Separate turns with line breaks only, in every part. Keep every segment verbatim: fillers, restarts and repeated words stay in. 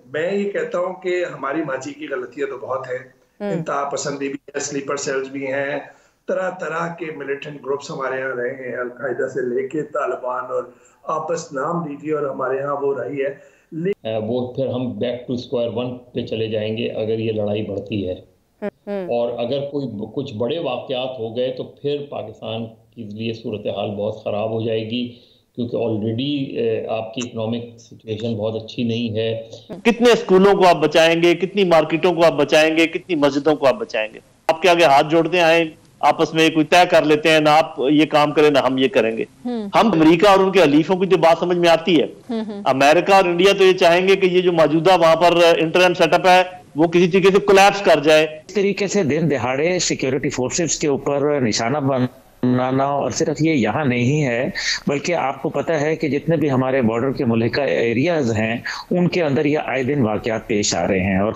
मैं ये कहता हूँ कि हमारी माजी की गलतियां तो बहुत है, इंतहा पसंदी भी है, स्लीपर सेल्स भी हैं, तरह तरह के मिलिटेंट ग्रुप्स हमारे यहाँ रहे हैं, अलकायदा से लेके तालिबान, और आप बस नाम दीजिए और हमारे यहाँ वो रही है।
वो फिर हम बैक टू स्क्वायर वन पे चले जाएंगे अगर ये लड़ाई बढ़ती है, और अगर कोई कुछ बड़े वाक़यात हो गए तो फिर पाकिस्तान के लिए सूरत हाल बहुत ख़राब हो जाएगी, क्योंकि ऑलरेडी आपकी इकोनॉमिक सिचुएशन बहुत अच्छी नहीं है।
कितने स्कूलों को आप बचाएंगे, कितनी मार्केटों को आप बचाएंगे, कितनी मस्जिदों को आप बचाएंगे? आपके आगे हाथ जोड़ते आए, आपस में कोई तय कर लेते हैं, ना आप ये काम करें ना हम ये करेंगे। हम अमेरिका और उनके हलीफों की जो बात समझ में आती है, अमेरिका और इंडिया तो ये चाहेंगे कि ये जो मौजूदा वहां पर इंटरनेट सेटअप है वो किसी तरीके से कोलैप्स कर जाए।
इस तरीके से दिन दिहाड़े सिक्योरिटी फोर्सेस के ऊपर निशाना बनाना, और सिर्फ ये यहाँ नहीं है बल्कि आपको पता है कि जितने भी हमारे बॉर्डर के मुल्का एरियाज हैं उनके अंदर ये आए दिन वाकयात पेश आ रहे हैं। और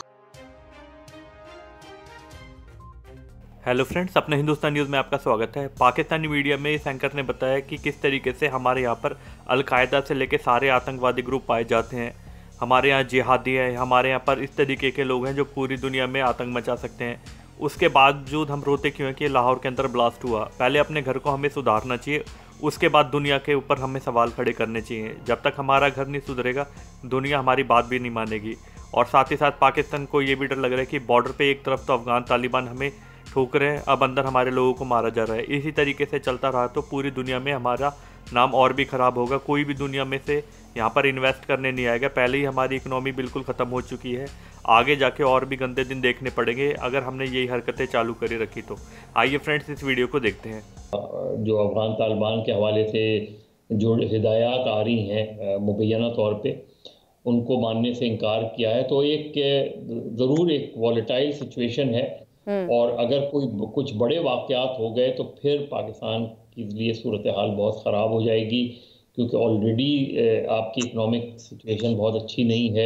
हेलो फ्रेंड्स, अपने हिंदुस्तान न्यूज़ में आपका स्वागत है। पाकिस्तानी मीडिया में इस एंकर ने बताया कि किस तरीके से हमारे यहाँ पर अलकायदा से लेकर सारे आतंकवादी ग्रुप पाए जाते हैं। हमारे यहाँ जिहादी है, हमारे यहाँ पर इस तरीके के लोग हैं जो पूरी दुनिया में आतंक मचा सकते हैं। उसके बावजूद हम रोते क्यों हैं कि लाहौर के अंदर ब्लास्ट हुआ? पहले अपने घर को हमें सुधारना चाहिए, उसके बाद दुनिया के ऊपर हमें सवाल खड़े करने चाहिए। जब तक हमारा घर नहीं सुधरेगा दुनिया हमारी बात भी नहीं मानेगी। और साथ ही साथ पाकिस्तान को ये भी डर लग रहा है कि बॉर्डर पे एक तरफ तो अफगान तालिबान हमें ठोक रहे हैं, अब अंदर हमारे लोगों को मारा जा रहा है। इसी तरीके से चलता रहा तो पूरी दुनिया में हमारा नाम और भी ख़राब होगा। कोई भी दुनिया में से यहाँ पर इन्वेस्ट करने नहीं आएगा। पहले ही हमारी इकोनॉमी बिल्कुल ख़त्म हो चुकी है, आगे जाके और भी गंदे दिन देखने पड़ेंगे अगर हमने यही हरकतें चालू करी रखी तो। आइए फ्रेंड्स, इस वीडियो को देखते हैं।
जो अफगान तालिबान के हवाले से जो हिदायत आ रही हैं मुबैना तौर पे, उनको मानने से इनकार किया है, तो एक ज़रूर एक वॉलेटाइल सिचुएशन है। और अगर कोई कुछ बड़े वाक़यात हो गए तो फिर पाकिस्तान के लिए सूरत हाल बहुत ख़राब हो जाएगी, क्योंकि ऑलरेडी आपकी इकोनॉमिक सिचुएशन बहुत अच्छी नहीं है।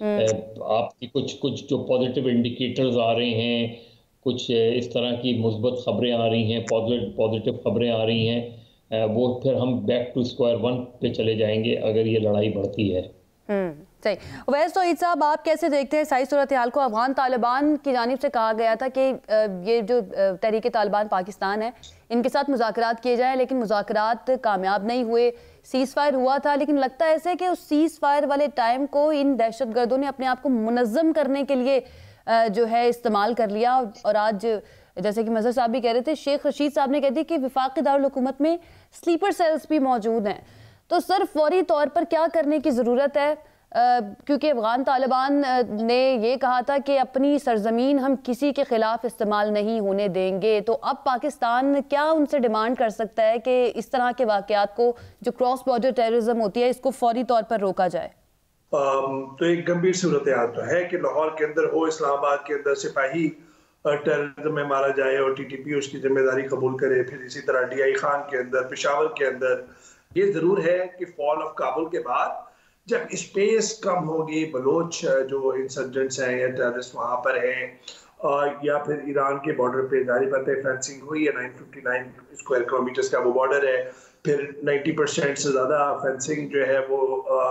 आपकी कुछ कुछ जो पॉजिटिव इंडिकेटर्स आ रहे हैं, कुछ इस तरह की मुस्बत ख़बरें आ रही हैं, पॉजिटिव ख़बरें आ रही हैं, वो फिर हम बैक टू स्क्वायर वन पे चले जाएंगे अगर ये लड़ाई बढ़ती है।
सही। वैसे तो ईद साहब, आप कैसे देखते हैं सही सूरत हाल को? अफगान तालिबान की जानिब से कहा गया था कि ये जो तहरीक तालिबान पाकिस्तान है इनके साथ मुज़ाकरात किए जाएं, लेकिन मुज़ाकरात कामयाब नहीं हुए। सीज़ फायर हुआ था, लेकिन लगता है ऐसे कि उस सीज़ फायर वाले टाइम को इन दहशतगर्दों ने अपने आप को मुनज़्ज़म करने के लिए जो है इस्तेमाल कर लिया। और आज जैसे कि मज़हर साहब भी कह रहे थे, शेख रशीद साहब ने कह दिया कि वफाकी दारुल हुकूमत में स्लीपर सेल्स भी मौजूद हैं। तो सर, फौरी तौर पर क्या करने की ज़रूरत है? Uh, क्योंकि अफगान तालिबान ने ये कहा था कि अपनी सरजमीन हम किसी के खिलाफ इस्तेमाल नहीं होने देंगे, तो अब पाकिस्तान क्या उनसे डिमांड कर सकता है कि इस तरह के वाक़यात को, जो क्रॉस बॉर्डर टेररिज्म होती है, इसको फौरी तौर पर रोका जाए?
um, तो एक गंभीर सूरत हाल तो है कि लाहौर के अंदर हो, इस्लामाबाद के अंदर सिपाही टेररिज्म में मारा जाए और टी टी पी उसकी जिम्मेदारी कबूल करे, फिर इसी तरह डी आई खान के अंदर, पेशावर के अंदर। ये ज़रूर है कि फॉल ऑफ काबुल के बाद जब स्पेस कम होगी, बलोच जो इंसर्जेंट्स हैं या टेररिस्ट वहाँ पर हैं, या फिर ईरान के बॉर्डर पे जारी बात है फेंसिंग हुई है, नौ सौ उनसठ स्क्वायर किलोमीटर्स का वो बॉर्डर है, फिर नब्बे परसेंट से ज़्यादा फेंसिंग जो है वो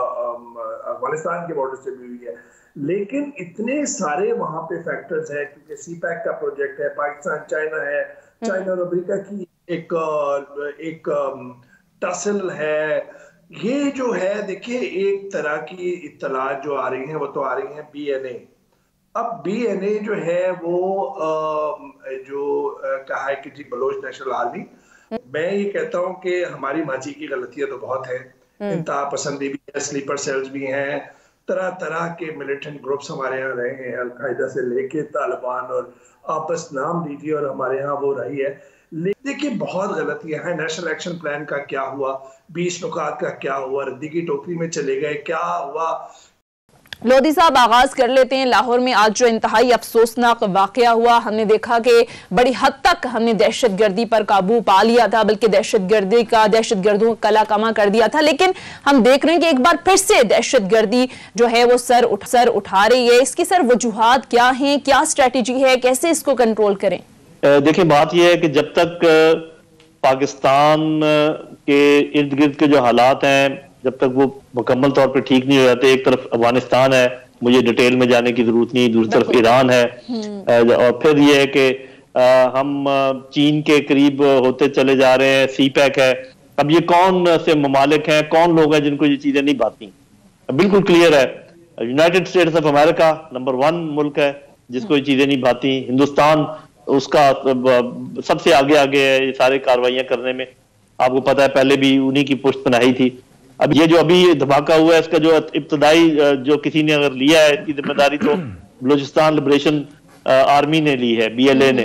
अफगानिस्तान के बॉर्डर से भी हुई है। लेकिन इतने सारे वहाँ पे फैक्टर्स हैं, क्योंकि सी पैक का प्रोजेक्ट है, पाकिस्तान चाइना है, चाइना और अमेरिका की एक एक टसल है। ये जो है, देखिए, एक तरह की इत्तलात जो आ रही हैं वो तो आ रही हैं बी एन ए। अब बी एन ए जो है वो आ, जो आ, कहा है कि जी बलोच नेशनल आर्मी। मैं ये कहता हूँ कि हमारी माजी की गलतियां तो बहुत है, इंतहा पसंदी भी है, स्लीपर सेल्स भी हैं, तरह तरह के मिलिटेंट ग्रुप्स हमारे यहाँ रहे हैं, अलकायदा से लेके तालिबान, और आप बस नाम दीजिए और हमारे यहाँ वो रही है। देखिए, बहुत गलतियां हैं। नेशनल एक्शन प्लान का क्या हुआ, बीस नुकात का क्या हुआ, रद्दी की टोकरी में चले गए, क्या हुआ?
लोधी साहब, आगाज कर लेते हैं। लाहौर में आज जो इंतहाई अफसोसनाक वाकया हुआ, हमने देखा कि बड़ी हद तक हमने दहशतगर्दी पर काबू पा लिया था, बल्कि दहशतगर्दी का दहशतगर्दों का कला कमा कर दिया था। लेकिन हम देख रहे हैं कि एक बार फिर से दहशतगर्दी जो है वो सर उठ सर उठा रही है। इसकी सर वजूहात क्या हैं, क्या स्ट्रेटेजी है, कैसे इसको कंट्रोल करें?
देखिए, बात यह है कि जब तक पाकिस्तान के इर्द गिर्द के जो हालात हैं, जब तक वो मुकम्मल तौर पे ठीक नहीं हो जाते, एक तरफ अफगानिस्तान है, मुझे डिटेल में जाने की जरूरत नहीं। दूसरी तरफ ईरान है, और फिर ये है कि हम चीन के करीब होते चले जा रहे हैं, सी पैक है। अब ये कौन से ममालिक हैं, कौन लोग हैं जिनको ये चीजें नहीं भाती? बिल्कुल क्लियर है, United States of America number one मुल्क है जिसको ये चीजें नहीं भाती। हिंदुस्तान उसका सबसे आगे आगे है ये सारे कार्रवाइयां करने में। आपको पता है पहले भी उन्हीं की पुष्ट पनाही थी। अब ये जो अभी धमाका हुआ है इसका जो इब्तदाई जो किसी ने अगर लिया है इसकी जिम्मेदारी तो बलूचिस्तान लिबरेशन आर्मी ने ली है, बी एल ए ने।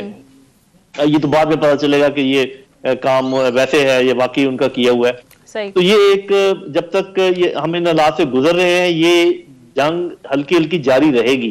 ये तो बाद में पता चलेगा कि ये काम वैसे है, ये वाकई उनका किया हुआ है। सही। तो ये एक जब तक ये हम इन हालात से गुजर रहे हैं ये जंग हल्की हल्की जारी रहेगी।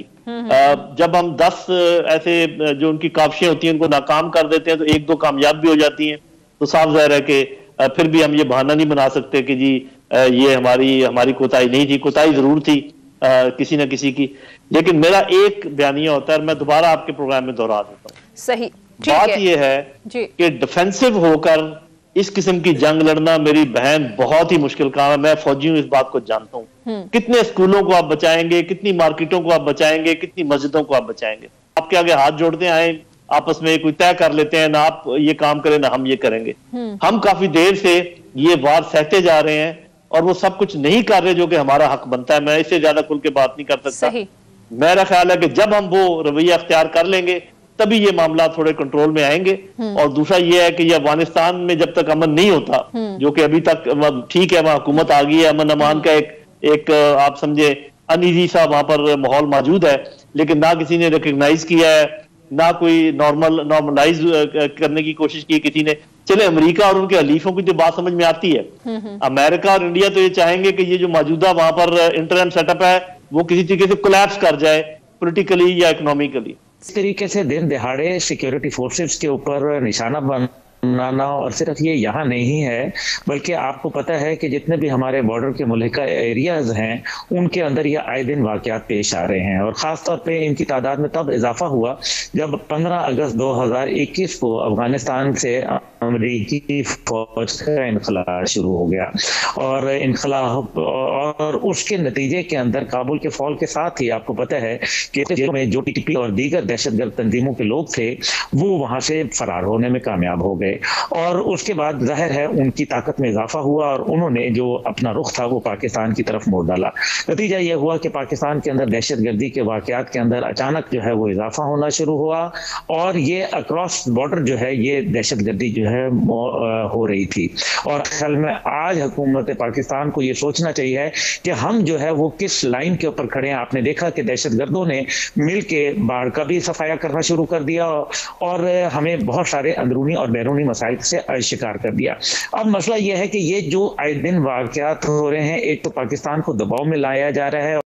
जब हम दस ऐसे जो उनकी काविशें होती हैं उनको नाकाम कर देते हैं तो एक दो कामयाब भी हो जाती हैं, तो साफ जाहिर है कि फिर भी हम ये बहाना नहीं बना सकते कि जी ये हमारी हमारी कोताही नहीं थी। कोताही जरूर थी किसी न किसी की, लेकिन मेरा एक बयानिया होता है, मैं दोबारा आपके प्रोग्राम में दोहरा देता हूँ। सही। बात यह है कि डिफेंसिव होकर इस किस्म की जंग लड़ना मेरी बहन बहुत ही मुश्किल काम है। मैं फौजी हूं, इस बात को जानता हूं। कितने स्कूलों को आप बचाएंगे, कितनी मार्केटों को आप बचाएंगे, कितनी मस्जिदों को आप बचाएंगे? आपके आगे हाथ जोड़ते आए, आपस में कोई तय कर लेते हैं, ना आप ये काम करें ना हम ये करेंगे। हम काफी देर से ये वार सहते जा रहे हैं और वो सब कुछ नहीं कर रहे जो कि हमारा हक बनता है। मैं इससे ज्यादा खुल के बात नहीं कर सकता। मेरा ख्याल है कि जब हम वो रवैया अख्तियार कर लेंगे तभी ये मामला थोड़े कंट्रोल में आएंगे। और दूसरा ये है कि ये अफगानिस्तान में जब तक अमन नहीं होता, जो कि अभी तक ठीक है, वहां हुकूमत आ गई है, अमन अमान का एक एक आप समझे अनईजी सा वहां पर माहौल मौजूद है, लेकिन ना किसी ने रिकग्नाइज किया है, ना कोई नॉर्मल नॉर्मलाइज करने की कोशिश की किसी ने। चले अमेरिका और उनके हलीफों की तो बात समझ में आती है। अमेरिका और इंडिया तो ये चाहेंगे कि ये जो मौजूदा वहां पर इंटरम सेटअप है वो किसी तरीके से कोलैप्स कर जाए, पोलिटिकली या इकोनॉमिकली।
इस तरीके से दिन दिहाड़े सिक्योरिटी फोर्सेस के ऊपर निशाना बनाना, और सिर्फ ये यहाँ नहीं है बल्कि आपको पता है कि जितने भी हमारे बॉर्डर के मुल्क एरियाज हैं उनके अंदर ये आए दिन वाकयात पेश आ रहे हैं। और ख़ास तौर पे इनकी तादाद में तब इजाफा हुआ जब पंद्रह अगस्त दो हज़ार इक्कीस को अफगानिस्तान से अमरीकी फौज का इनखला शुरू हो गया। और इनखला और उसके नतीजे के अंदर काबुल के फौज के साथ ही आपको पता है कि में जो टीटीपी और दीगर दहशतगर्द तंजीमों के लोग थे वो वहां से फरार होने में कामयाब हो गए। और उसके बाद जाहिर है उनकी ताकत में इजाफा हुआ और उन्होंने जो अपना रुख था वो पाकिस्तान की तरफ मोड़ डाला। नतीजा ये हुआ कि पाकिस्तान के अंदर दहशतगर्दी के वाकयात के अंदर अचानक जो है वो इजाफा होना शुरू हुआ और ये अक्रॉस बॉर्डर जो है ये दहशतगर्दी जो है हो रही थी। और ख्याल में आज हुकूमत पाकिस्तान को ये सोचना चाहिए कि हम जो है वो किस लाइन के ऊपर खड़े हैं। आपने देखा कि दहशतगर्दों ने मिल के बाढ़ का भी सफाया करना शुरू कर दिया और हमें बहुत सारे अंदरूनी और बैरूनी मसाइल से शिकार कर दिया। अब मसला यह है कि ये जो आए दिन वाकयात हो रहे हैं, एक तो पाकिस्तान को दबाव में लाया जा रहा है